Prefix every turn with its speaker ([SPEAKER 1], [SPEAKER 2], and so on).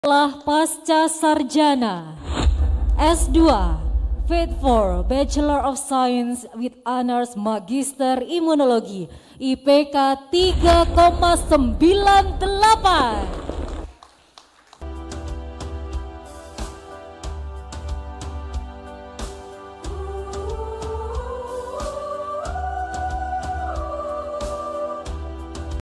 [SPEAKER 1] Setelah pasca sarjana S2 Fit for Bachelor of Science with Honors Magister Imunologi IPK 3,98.